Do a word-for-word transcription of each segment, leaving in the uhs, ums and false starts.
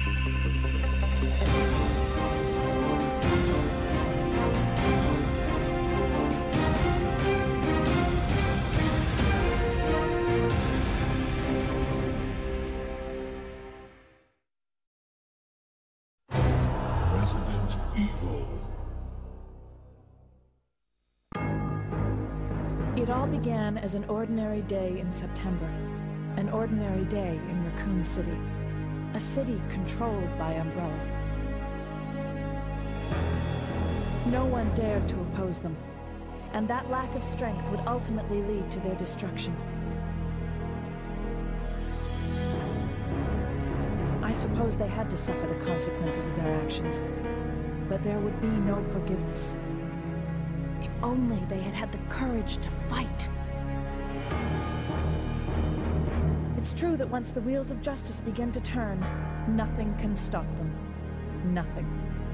Resident Evil. It all began as an ordinary day in September. An ordinary day in Raccoon City. A city controlled by Umbrella. No one dared to oppose them, and that lack of strength would ultimately lead to their destruction. I suppose they had to suffer the consequences of their actions, but there would be no forgiveness. If only they had had the courage to fight. It's true that once the wheels of justice begin to turn, nothing can stop them. Nothing.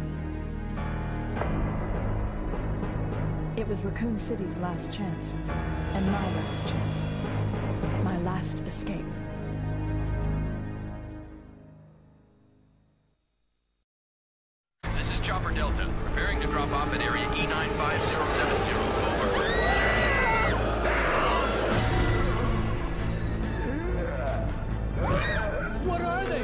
It was Raccoon City's last chance, and my last chance. My last escape. This is Chopper Delta, preparing to drop off at area E nine five zero seven zero. Over. What are they?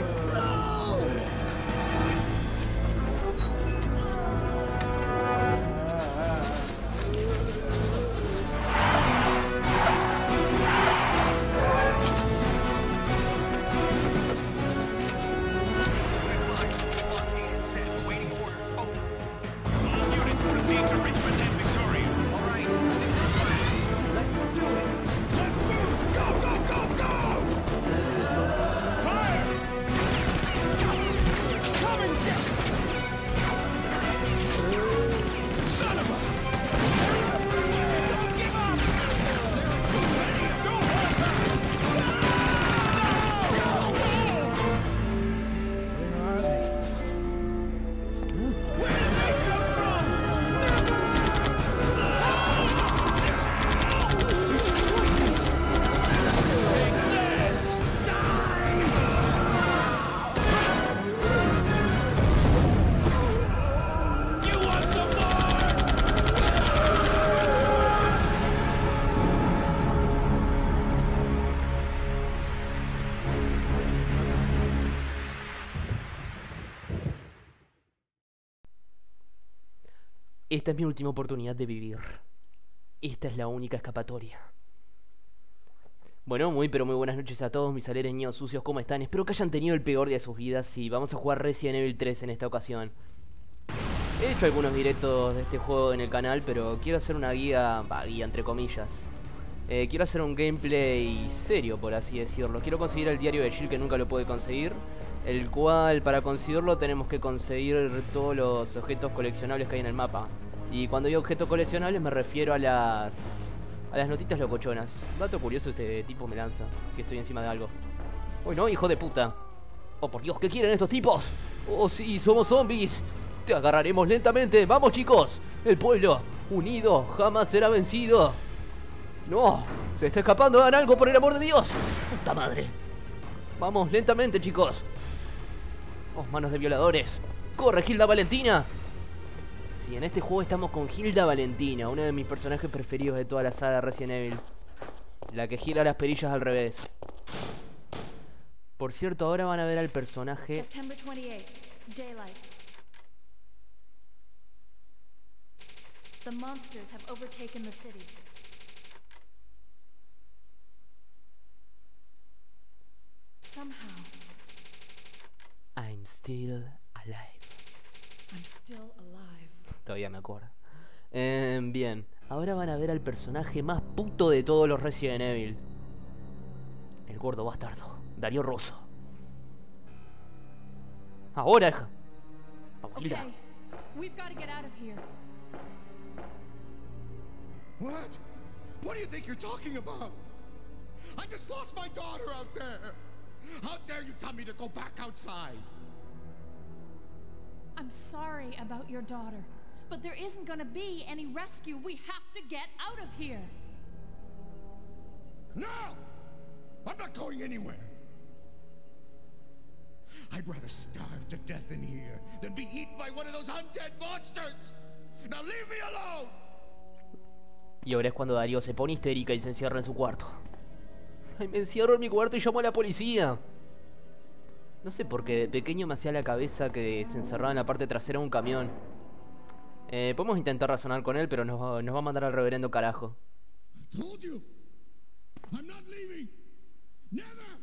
Esta es mi última oportunidad de vivir. Esta es la única escapatoria. Bueno, muy pero muy buenas noches a todos mis alereños sucios, ¿cómo están? Espero que hayan tenido el peor día de sus vidas y vamos a jugar Resident Evil tres en esta ocasión. He hecho algunos directos de este juego en el canal, pero quiero hacer una guía, bah, guía entre comillas. Eh, quiero hacer un gameplay serio, por así decirlo. Quiero conseguir el diario de Jill, que nunca lo pude conseguir. El cual, para conseguirlo, tenemos que conseguir todos los objetos coleccionables que hay en el mapa. Y cuando digo objetos coleccionables me refiero a las... a las notitas locochonas. Dato curioso, este tipo me lanza si estoy encima de algo. Uy, no, hijo de puta. Oh, por Dios, ¿qué quieren estos tipos? Oh, sí, somos zombies. Te agarraremos lentamente. Vamos, chicos. El pueblo unido jamás será vencido. No, se está escapando. Hagan algo, por el amor de Dios. Puta madre. Vamos, lentamente, chicos. Oh, manos de violadores. Corre, Hilda Valentina. Sí, en este juego estamos con Hilda Valentina, uno de mis personajes preferidos de toda la saga de Resident Evil. La que gira las perillas al revés. Por cierto, ahora van a ver al personaje... September twenty-eighth, daylight. The monsters have overtaken the city. Somehow, I'm still alive. I'm still alive. Todavía me acuerdo. Eh, bien, ahora van a ver al personaje más puto de todos los Resident Evil. El gordo bastardo, Darío Rosso. Ahora, hija. Vamos, Hilda. Okay, we've got to get out of here. What? What do you think you're talking about? I just lost my daughter out there. How dare you tell me to go back outside? I'm sorry about your daughter, but there isn't gonna be any rescue. We have to get out of here. No! I'm not going anywhere. I'd rather starve to death in here than be eaten by one of those undead monsters. Now leave me alone. Y ahora es cuando Darío se pone histérica y se encierra en su cuarto. Ay, me encierro en mi cuarto y llamo a la policía. No sé por qué de pequeño me hacía la cabeza que se encerraba en la parte trasera de un camión. Eh, podemos intentar razonar con él, pero nos va, nos va a mandar al reverendo carajo. I told you. I'm not leaving. Never.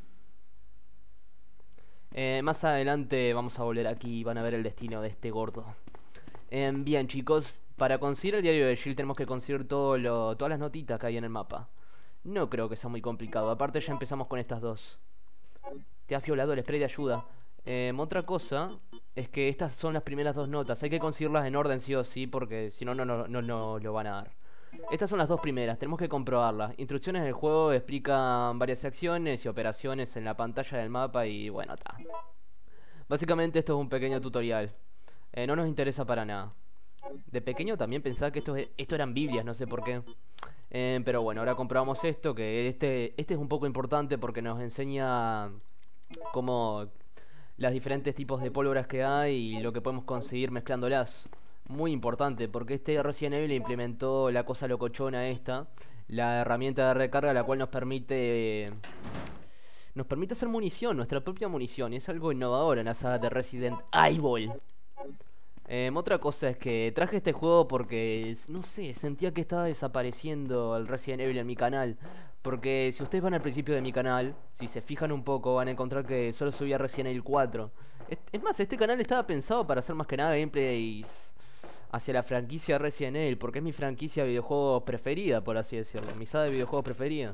Eh, más adelante vamos a volver aquí y van a ver el destino de este gordo. Eh, bien, chicos, para conseguir el diario de Jill tenemos que conseguir todo lo, todas las notitas que hay en el mapa. No creo que sea muy complicado. Aparte ya empezamos con estas dos. Te has violado el spray de ayuda. Eh, otra cosa es que estas son las primeras dos notas. Hay que conseguirlas en orden sí o sí, porque si no, no, no, no, no lo van a dar. Estas son las dos primeras, tenemos que comprobarlas. Instrucciones del juego explican varias acciones y operaciones en la pantalla del mapa y bueno, está. Básicamente esto es un pequeño tutorial. Eh, no nos interesa para nada. De pequeño también pensaba que esto, esto eran Biblias, no sé por qué. Eh, pero bueno, ahora comprobamos esto, que este, este es un poco importante porque nos enseña cómo las diferentes tipos de pólvoras que hay y lo que podemos conseguir mezclándolas. Muy importante, porque este Resident Evil implementó la cosa locochona esta, la herramienta de recarga, la cual nos permite nos permite hacer munición, nuestra propia munición. Es algo innovador en la saga de Resident Evil. Eh, otra cosa es que traje este juego porque, no sé, sentía que estaba desapareciendo el Resident Evil en mi canal. Porque si ustedes van al principio de mi canal, si se fijan un poco, van a encontrar que solo subía Resident Evil cuatro. Es, es más, este canal estaba pensado para hacer más que nada gameplays hacia la franquicia Resident Evil, porque es mi franquicia de videojuegos preferida, por así decirlo. Mi saga de videojuegos preferida.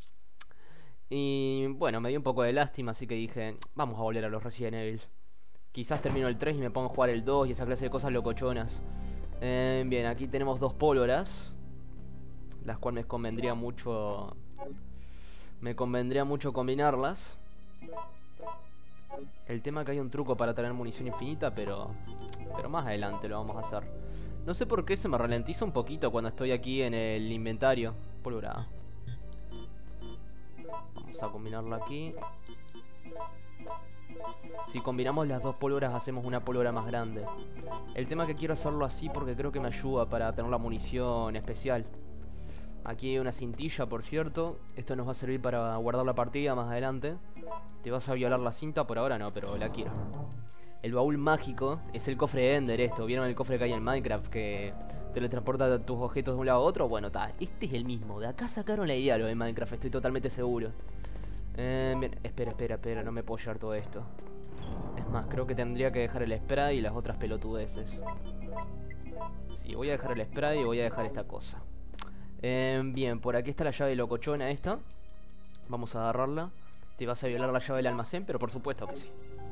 Y bueno, me dio un poco de lástima, así que dije, vamos a volver a los Resident Evil. Quizás termino el tres y me pongo a jugar el dos y esa clase de cosas locochonas. Eh, bien, aquí tenemos dos pólvoras, las cuales me convendría mucho... Me convendría mucho combinarlas. El tema es que hay un truco para tener munición infinita, pero... Pero más adelante lo vamos a hacer. No sé por qué se me ralentiza un poquito cuando estoy aquí en el inventario. Pólvora. Vamos a combinarlo aquí. Si combinamos las dos pólvoras hacemos una pólvora más grande. El tema es que quiero hacerlo así porque creo que me ayuda para tener la munición especial. Aquí hay una cintilla, por cierto. Esto nos va a servir para guardar la partida más adelante. Te vas a violar la cinta, por ahora no, pero la quiero. El baúl mágico es el cofre de Ender, esto. ¿Vieron el cofre que hay en Minecraft que teletransporta tus objetos de un lado a otro? Bueno, está. Este es el mismo. De acá sacaron la idea lo de Minecraft, estoy totalmente seguro. Eh, bien, espera, espera, espera, no me puedo llevar todo esto. Es más, creo que tendría que dejar el spray y las otras pelotudeces. Sí, voy a dejar el spray y voy a dejar esta cosa. Eh, bien, por aquí está la llave locochona esta. Vamos a agarrarla. Te vas a violar la llave del almacén, pero por supuesto que sí.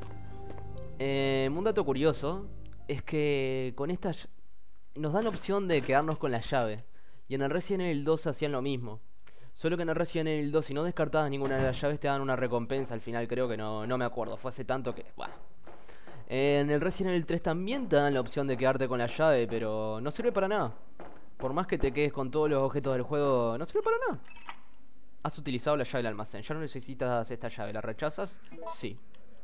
Eh, un dato curioso es que con estas nos dan la opción de quedarnos con la llave. Y en el Resident Evil dos hacían lo mismo. Solo que en el Resident Evil dos, si no descartabas ninguna de las llaves, te dan una recompensa al final. Creo que no, no me acuerdo, fue hace tanto que... Bueno. Eh, en el Resident Evil tres también te dan la opción de quedarte con la llave, pero no sirve para nada. Por más que te quedes con todos los objetos del juego, no sirve para nada. Has utilizado la llave del almacén, ya no necesitas esta llave. ¿La rechazas? Sí.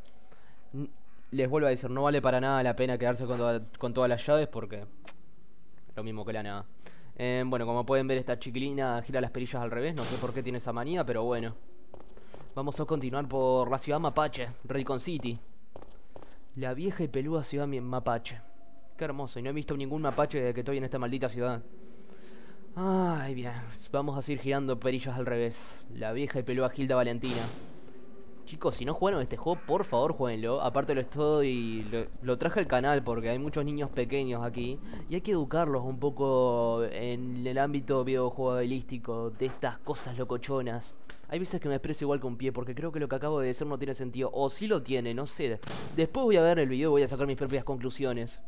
Les vuelvo a decir, no vale para nada la pena quedarse con, toda, con todas las llaves porque... Lo mismo que la nada. Eh, bueno, como pueden ver, esta chiquilina gira las perillas al revés. No sé por qué tiene esa manía, pero bueno. Vamos a continuar por la ciudad mapache, Raycon City. La vieja y peluda ciudad mapache. Qué hermoso, y no he visto ningún mapache desde que estoy en esta maldita ciudad. Ay, bien, vamos a seguir girando perillas al revés. La vieja y peluda Hilda Valentina. Chicos, si no jugaron este juego, por favor jueguenlo. Aparte lo estoy, lo, lo traje al canal porque hay muchos niños pequeños aquí y hay que educarlos un poco en el ámbito videojueguístico de estas cosas locochonas. Hay veces que me expreso igual con pie porque creo que lo que acabo de decir no tiene sentido. O sí lo tiene, no sé. Después voy a ver el video y voy a sacar mis propias conclusiones.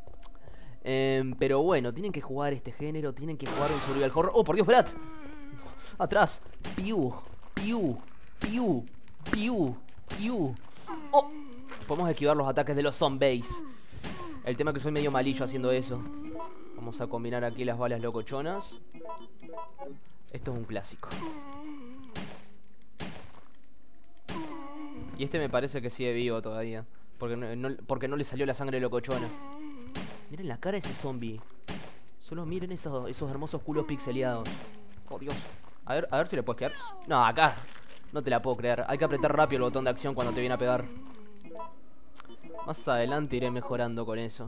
Eh, pero bueno, tienen que jugar este género, tienen que jugar un survival horror. ¡Oh, por Dios, Brad! Atrás. Piu, piu, piu, piu, piu. ¡Oh! Podemos esquivar los ataques de los zombies. El tema es que soy medio malillo haciendo eso. Vamos a combinar aquí las balas locochonas. Esto es un clásico. Y este me parece que sigue vivo todavía. Porque no, no, porque no le salió la sangre locochona. Miren la cara de ese zombie. Solo miren esos, esos hermosos culos pixeleados. Oh, Dios. A ver, a ver si le puedes quedar. No, acá. No te la puedo creer. Hay que apretar rápido el botón de acción cuando te viene a pegar. Más adelante iré mejorando con eso.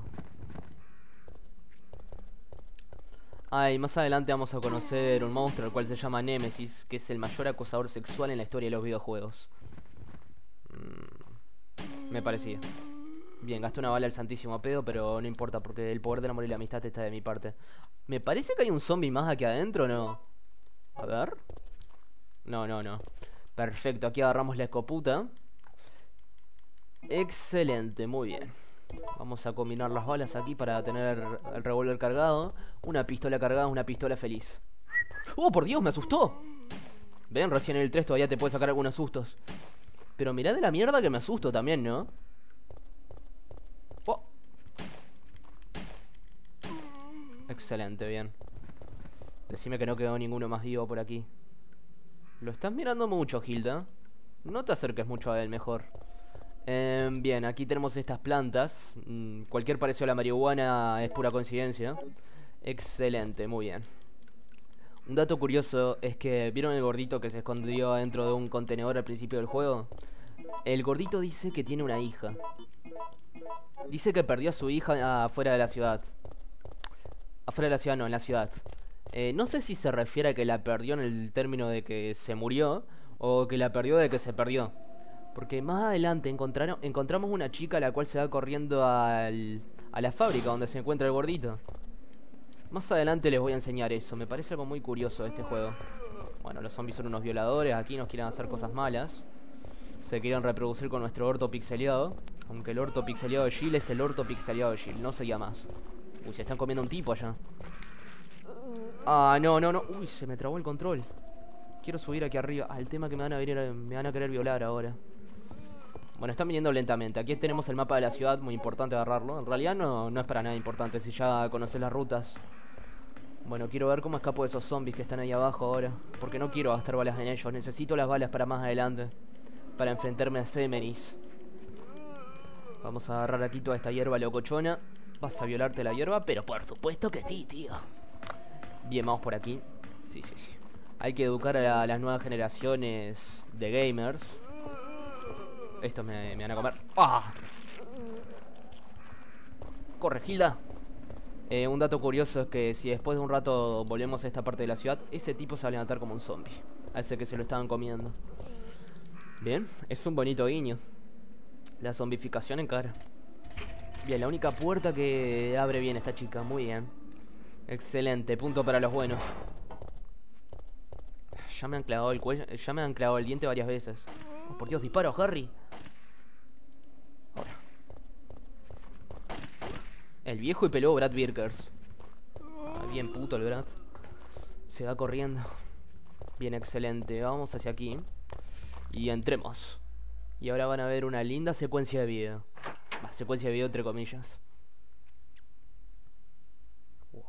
Ay, más adelante vamos a conocer un monstruo, el cual se llama Nemesis, que es el mayor acosador sexual en la historia de los videojuegos. Mm, me parecía. Bien, gasté una bala al santísimo pedo, pero no importa, porque el poder del amor y la amistad está de mi parte. Me parece que hay un zombie más aquí adentro, ¿no? A ver. No, no, no. Perfecto, aquí agarramos la escoputa. Excelente, muy bien. Vamos a combinar las balas aquí para tener el revólver cargado. Una pistola cargada, una pistola feliz. ¡Oh, por Dios, me asustó! Ven, recién en el tres todavía te puede sacar algunos sustos. Pero mirá de la mierda que me asusto también, ¿no? Oh. Excelente, bien. Decime que no quedó ninguno más vivo por aquí. Lo estás mirando mucho, Hilda. No te acerques mucho a él, mejor. Eh, bien, aquí tenemos estas plantas. mm, Cualquier parecido a la marihuana es pura coincidencia. Excelente, muy bien. Un dato curioso es que ¿vieron el gordito que se escondió dentro de un contenedor al principio del juego? El gordito dice que tiene una hija. Dice que perdió a su hija afuera de la ciudad. Afuera de la ciudad no, en la ciudad. eh, No sé si se refiere a que la perdió en el término de que se murió, o que la perdió de que se perdió. Porque más adelante encontraron, encontramos una chica la cual se va corriendo al, a la fábrica donde se encuentra el gordito. Más adelante les voy a enseñar eso. Me parece algo muy curioso de este juego. Bueno, los zombies son unos violadores. Aquí nos quieren hacer cosas malas. Se quieren reproducir con nuestro orto pixeleado. Aunque el orto pixeleado de Jill es el orto pixeleado de Jill. No se llama más. Uy, se están comiendo un tipo allá. Ah, no, no, no. Uy, se me trabó el control. Quiero subir aquí arriba. Ah, el tema que me van a venir, me van a querer violar ahora. Bueno, están viniendo lentamente. Aquí tenemos el mapa de la ciudad, muy importante agarrarlo. En realidad no, no es para nada importante si ya conoces las rutas. Bueno, quiero ver cómo escapo de esos zombies que están ahí abajo ahora. Porque no quiero gastar balas en ellos. Necesito las balas para más adelante. Para enfrentarme a Semenis. Vamos a agarrar aquí toda esta hierba locochona. ¿Vas a violarte la hierba? Pero por supuesto que sí, tío. Bien, vamos por aquí. Sí, sí, sí. Hay que educar a, la, a las nuevas generaciones de gamers. Estos me, me van a comer. ¡Ah! Corre, Hilda. Eh, un dato curioso es que si después de un rato volvemos a esta parte de la ciudad, ese tipo se va a levantar como un zombie. A ese que se lo estaban comiendo. Bien, es un bonito guiño. La zombificación en cara. Bien, la única puerta que abre bien esta chica. Muy bien. Excelente, punto para los buenos. Ya me han clavado el cuello. Ya me han clavado el diente varias veces. Oh, por Dios, disparo, Harry. Ahora. El viejo y peludo Brad Birkers. Ah, bien puto el Brad. Se va corriendo. Bien, excelente. Vamos hacia aquí. Y entremos. Y ahora van a ver una linda secuencia de video. Bah, secuencia de video entre comillas. Wow.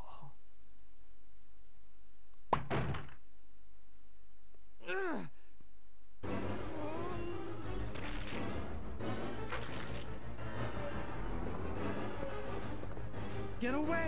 Get away.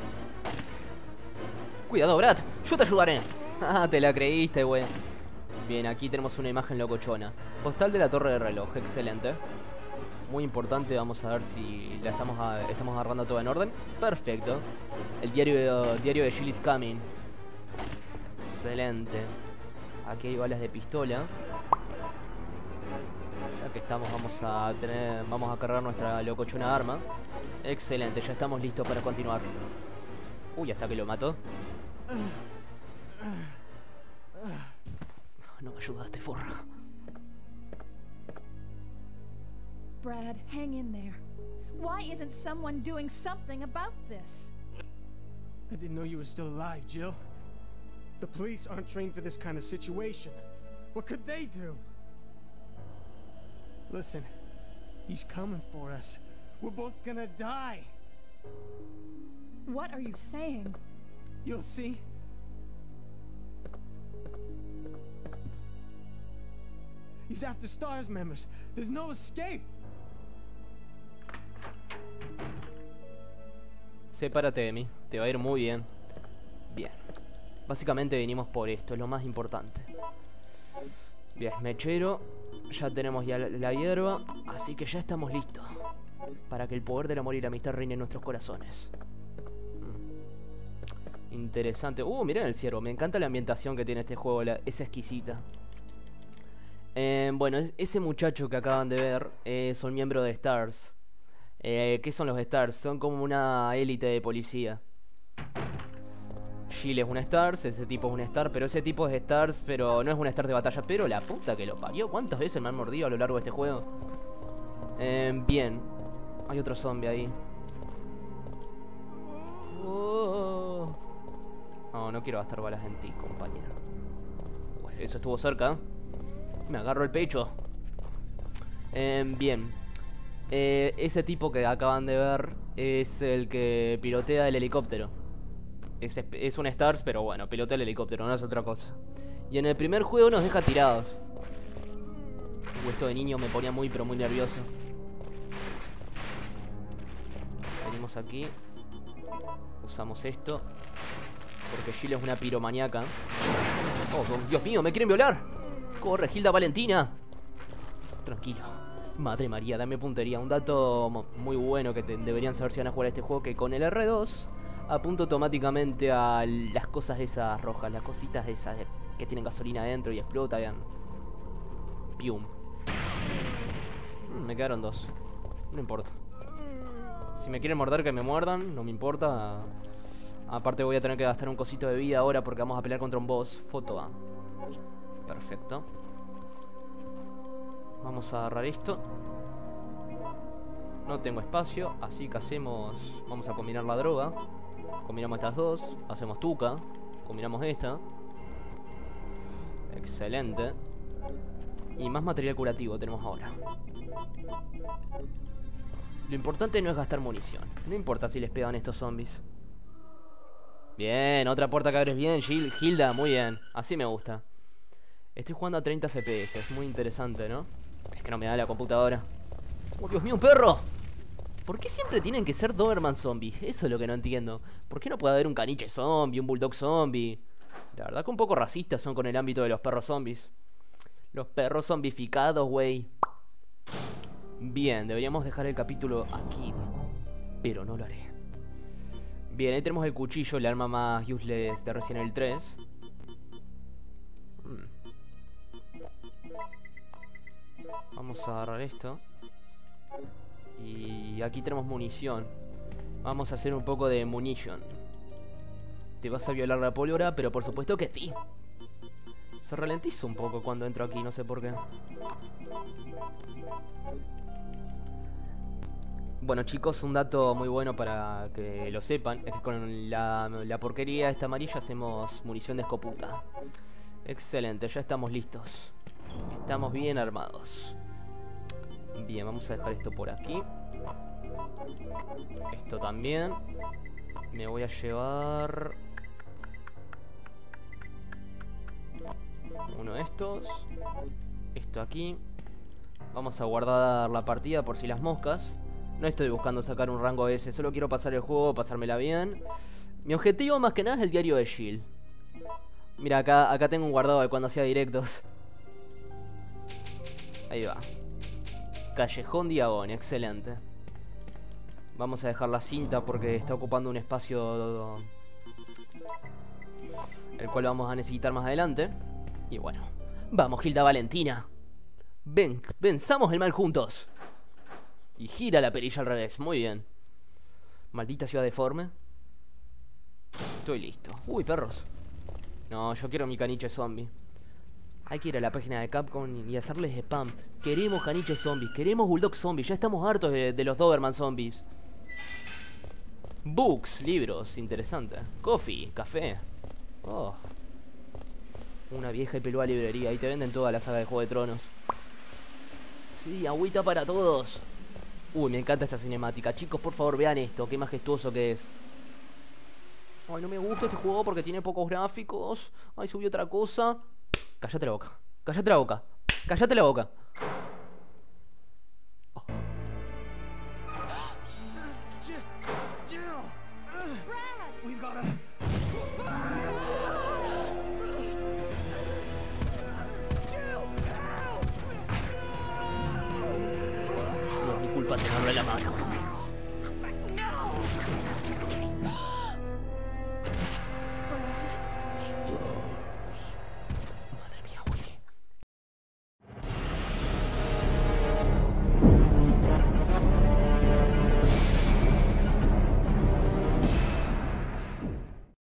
Cuidado, Brad. Yo te ayudaré. Ah, te la creíste, güey. Bien, aquí tenemos una imagen locochona. Postal de la torre de reloj, excelente. Muy importante, vamos a ver si la estamos, a, estamos agarrando todo en orden. Perfecto. El diario, diario de Jill is Coming. Excelente. Aquí hay balas de pistola. Ya que estamos, vamos a tener, vamos a cargar nuestra locochona arma. Excelente, ya estamos listos para continuar. Uy, hasta que lo mató. No me ayudaste, forra. Brad, hang in there. Why isn't someone doing something about this? I didn't know you were still alive, Jill. The police aren't trained for this kind of situation. What could they do? Listen, he's coming for us. We're both gonna die. What are you saying? You'll see. He's after STARS members. There's no escape. Sepárate de mí, te va a ir muy bien. Bien. Básicamente venimos por esto, es lo más importante. Bien, mechero. Ya tenemos ya la, la hierba. Así que ya estamos listos para que el poder del amor y la amistad reine en nuestros corazones. mm. Interesante. Uh, miren el ciervo. Me encanta la ambientación que tiene este juego, la, es exquisita. eh, Bueno, ese muchacho que acaban de ver es un miembro de STARS. eh, ¿Qué son los STARS? Son como una élite de policía. Jill es un STARS, ese tipo es un STAR, pero ese tipo es STARS, pero no es un STAR de batalla. Pero la puta que lo parió, ¿cuántas veces me han mordido a lo largo de este juego? Eh, bien. Hay otro zombie ahí. Oh. No, no quiero gastar balas en ti, compañero. Uy, eso estuvo cerca. Me agarro el pecho. eh, Bien. eh, Ese tipo que acaban de ver es el que pilotea el helicóptero. Es, es un STARS, pero bueno, pilotea el helicóptero, no es otra cosa. Y en el primer juego nos deja tirados. Uh, esto de niño me ponía muy, pero muy nervioso. Venimos aquí. Usamos esto porque Jill es una piromaniaca. Oh, Dios mío, me quieren violar. Corre, Hilda Valentina. Tranquilo. Madre María, dame puntería. Un dato muy bueno que te, deberían saber si van a jugar a este juego, que con el R dos apunto automáticamente a las cosas esas rojas, las cositas esas de, que tienen gasolina adentro y explotan. Pium. Mm, me quedaron dos. No importa. Si me quieren morder, que me muerdan. No me importa. Aparte voy a tener que gastar un cosito de vida ahora porque vamos a pelear contra un boss. Foto A. Perfecto. Vamos a agarrar esto. No tengo espacio, así que hacemos... Vamos a combinar la droga. Combinamos estas dos. Hacemos tuca. Combinamos esta. Excelente. Y más material curativo tenemos ahora. Lo importante no es gastar munición. No importa si les pegan estos zombies. Bien, otra puerta que abres bien, Gil, Hilda, muy bien. Así me gusta. Estoy jugando a treinta F P S, es muy interesante, ¿no? Es que no me da la computadora. ¡Oh, Dios mío, un perro! ¿Por qué siempre tienen que ser Doberman zombies? Eso es lo que no entiendo. ¿Por qué no puede haber un caniche zombie, un bulldog zombie? La verdad que un poco racistas son con el ámbito de los perros zombies. Los perros zombificados, güey. Bien, deberíamos dejar el capítulo aquí, pero no lo haré. Bien, ahí tenemos el cuchillo, el arma más useless de Resident Evil tres. hmm. Vamos a agarrar esto. Y aquí tenemos munición. Vamos a hacer un poco de munition. Te vas a violar la pólvora, pero por supuesto que sí. Se ralentiza un poco cuando entro aquí, no sé por qué. Bueno, chicos, un dato muy bueno para que lo sepan es que con la, la porquería esta amarilla hacemos munición de escoputa. Excelente, ya estamos listos. Estamos bien armados. Bien, vamos a dejar esto por aquí. Esto también. Me voy a llevar uno de estos. Esto aquí. Vamos a guardar la partida por si las moscas. No estoy buscando sacar un rango ese, solo quiero pasar el juego, pasármela bien. Mi objetivo más que nada es el diario de Jill. Mira, acá, acá tengo un guardado de cuando hacía directos. Ahí va. Callejón Diagon, excelente. Vamos a dejar la cinta porque está ocupando un espacio el cual vamos a necesitar más adelante. Y bueno, vamos, Hilda Valentina. Ven, venzamos el mal juntos. Y gira la perilla al revés, muy bien. Maldita ciudad deforme. Estoy listo. Uy, perros. No, yo quiero mi caniche zombie. Hay que ir a la página de Capcom y hacerles spam. Queremos caniches zombies, queremos bulldog zombies. Ya estamos hartos de, de los Doberman zombies. Books, libros, interesante. Coffee, café. Oh. Una vieja y peluda librería. Ahí te venden toda la saga de Juego de Tronos. Sí, agüita para todos. Uy, me encanta esta cinemática. Chicos, por favor, vean esto. Qué majestuoso que es. Ay, no me gusta este juego porque tiene pocos gráficos. Ay, subí otra cosa. Cállate la boca. Cállate la boca. Cállate la boca. No es mi culpa tenerlo en la mano.